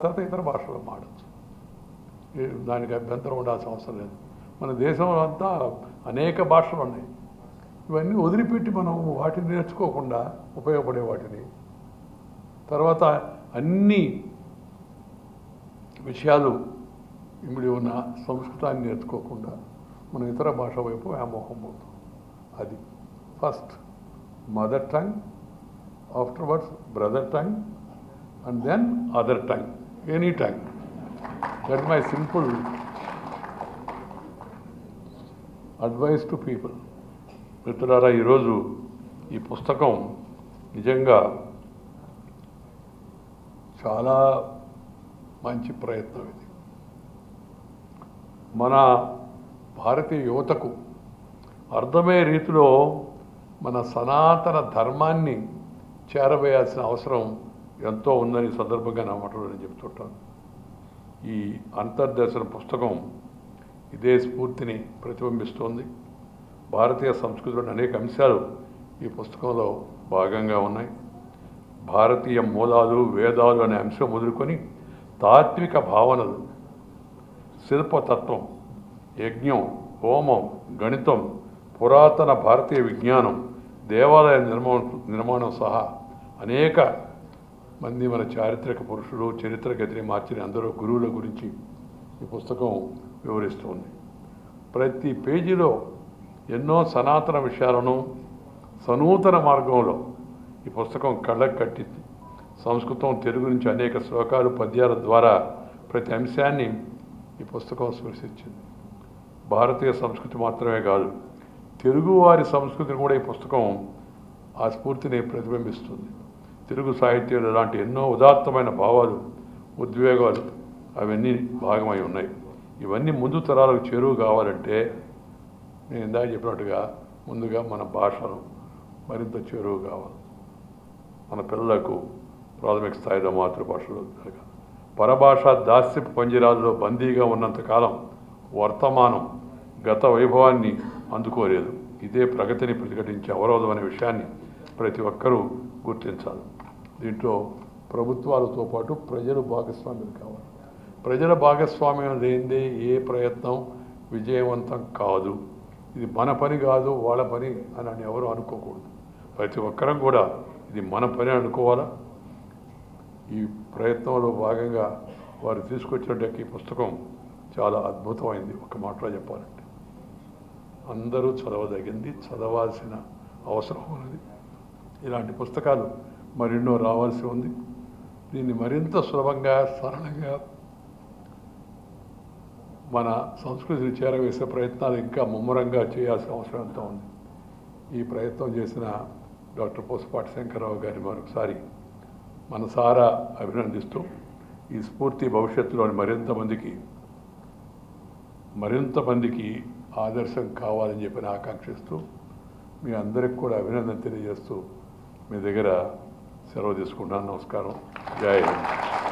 తర్వాత ఇతర భాషలో మాడచ్చు. దానికి అభ్యంతరం ఉండాల్సిన అవసరం లేదు. మన దేశంలో అంతా అనేక భాషలు ఉన్నాయి. ఇవన్నీ వదిలిపెట్టి మనం వాటిని నేర్చుకోకుండా ఉపయోగపడే వాటిని, తర్వాత అన్ని విషయాలు ఇమిడి ఉన్న సంస్కృతాన్ని నేర్చుకోకుండా మనం ఇతర భాష వైపు వ్యామోహం పోతాం. అది first mother tongue, afterwards brother tongue, and then other tongue, any tongue. That my simple advice to people. మిత్రులారా, ఈరోజు ఈ పుస్తకం నిజంగా చాలా మంచి ప్రయత్నం. ఇది మన భారతీయ యువతకు అర్థమయ్యే రీతిలో మన సనాతన ధర్మాన్ని చేరవేయాల్సిన అవసరం ఎంతో ఉందని సందర్భంగా నా మాటలో నేను చెప్తుంటాను. ఈ అంతర్దర్శన పుస్తకం ఇదే స్ఫూర్తిని ప్రతిబింబిస్తోంది. భారతీయ సంస్కృతిలోని అనేక అంశాలు ఈ పుస్తకంలో భాగంగా ఉన్నాయి. భారతీయ మూలాలు, వేదాలు అనే అంశం మొదలుకొని తాత్విక భావనలు, శిల్పతత్వం, యజ్ఞం, హోమం, గణితం, పురాతన భారతీయ విజ్ఞానం, దేవాలయ నిర్మాణం సహా అనేక మంది మన చారిత్రక పురుషులు, చరిత్ర గతిని మార్చిన అందరూ గురువుల గురించి ఈ పుస్తకం వివరిస్తుంది. ప్రతి పేజీలో ఎన్నో సనాతన విషయాలను సనూతన మార్గంలో ఈ పుస్తకం కళ్ళకు కట్టింది. సంస్కృతం, తెలుగు నుంచి అనేక శ్లోకాలు, పద్యాల ద్వారా ప్రతి అంశాన్ని ఈ పుస్తకం స్పృశించింది. భారతీయ సంస్కృతి మాత్రమే కాదు, తెలుగువారి సంస్కృతిని కూడా ఈ పుస్తకం ఆ స్ఫూర్తిని ప్రతిబింబిస్తుంది. తెలుగు సాహిత్యంలో ఇలాంటి ఎన్నో ఉదాత్తమైన భావాలు, ఉద్వేగాలు అవన్నీ భాగమై ఉన్నాయి. ఇవన్నీ ముందు తరాలకు చేరువు కావాలంటే నేను ఇందాక చెప్పినట్టుగా ముందుగా మన భాషను మరింత చేరువు కావాలి. మన పిల్లలకు ప్రాథమిక స్థాయిలో మాతృభాషలో జరగాలి. పరభాష దాస్యపు పంజరాల్లో బందీగా ఉన్నంతకాలం వర్తమానం గత వైభవాన్ని అందుకోలేదు. ఇదే ప్రగతిని ప్రతిఘటించే అవరోధం అనే విషయాన్ని ప్రతి ఒక్కరూ గుర్తించాలి. దీంట్లో ప్రభుత్వాలతో పాటు ప్రజలు భాగస్వామ్యం కావాలి. ప్రజల భాగస్వామ్యం లేనిదే ఏ ప్రయత్నం విజయవంతం కాదు. ఇది మన పని కాదు, వాళ్ళ పని అని ఎవరు అనుకోకూడదు. ప్రతి ఒక్కరం కూడా ఇది మన పని అనుకోవాలా. ఈ ప్రయత్నంలో భాగంగా వారు తీసుకొచ్చినట్టు ఈ పుస్తకం చాలా అద్భుతమైంది. ఒక మాటలో చెప్పాలంటే అందరూ చదవదగింది, చదవాల్సిన అవసరం ఉన్నది. ఇలాంటి పుస్తకాలు మరెన్నో రావాల్సి ఉంది. దీన్ని మరింత సులభంగా, సరళంగా మన సంస్కృతిని చేరవేసే ప్రయత్నాలు ఇంకా ముమ్మరంగా చేయాల్సిన అవసరం ఎంతో ఉంది. ఈ ప్రయత్నం చేసిన డాక్టర్ పోసపాటి శంకర్రావు గారిని మరొకసారి మనసారా అభినందిస్తూ, ఈ స్ఫూర్తి భవిష్యత్తులోని మరింత మందికి ఆదర్శం కావాలని చెప్పి ఆకాంక్షిస్తూ మీ అందరికి కూడా అభినందన తెలియజేస్తూ మీ దగ్గర సెలవు తీసుకుంటాను. నమస్కారం. జై హింద్.